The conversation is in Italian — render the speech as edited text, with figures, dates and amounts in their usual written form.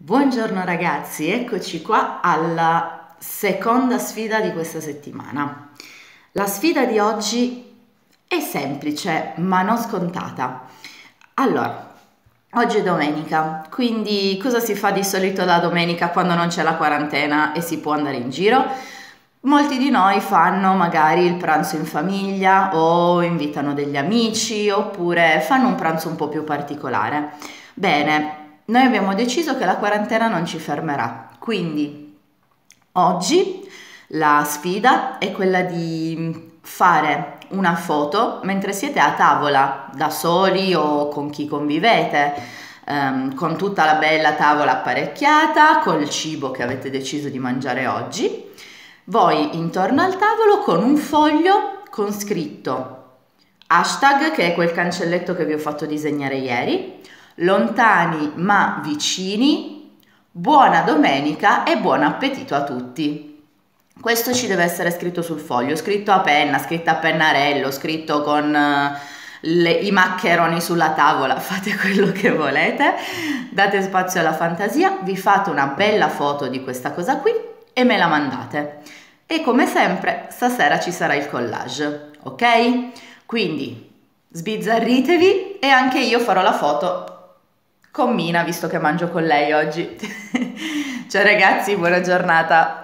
Buongiorno ragazzi, eccoci qua alla seconda sfida di questa settimana. La sfida di oggi è semplice ma non scontata. Allora, oggi è domenica, quindi cosa si fa di solito la domenica quando non c'è la quarantena e si può andare in giro? Molti di noi fanno magari il pranzo in famiglia o invitano degli amici oppure fanno un pranzo un po' più particolare. Bene, noi abbiamo deciso che la quarantena non ci fermerà, quindi oggi la sfida è quella di fare una foto mentre siete a tavola, da soli o con chi convivete, con tutta la bella tavola apparecchiata, col cibo che avete deciso di mangiare oggi. Voi intorno al tavolo con un foglio con scritto hashtag, che è quel cancelletto che vi ho fatto disegnare ieri, lontani ma vicini, buona domenica e buon appetito a tutti. Questo ci deve essere scritto sul foglio, scritto a penna, scritto a pennarello, scritto con i maccheroni sulla tavola, fate quello che volete, date spazio alla fantasia, vi fate una bella foto di questa cosa qui e me la mandate. E come sempre, stasera ci sarà il collage, ok? Quindi sbizzarritevi e anche io farò la foto con Mina, visto che mangio con lei oggi. Ciao ragazzi, buona giornata!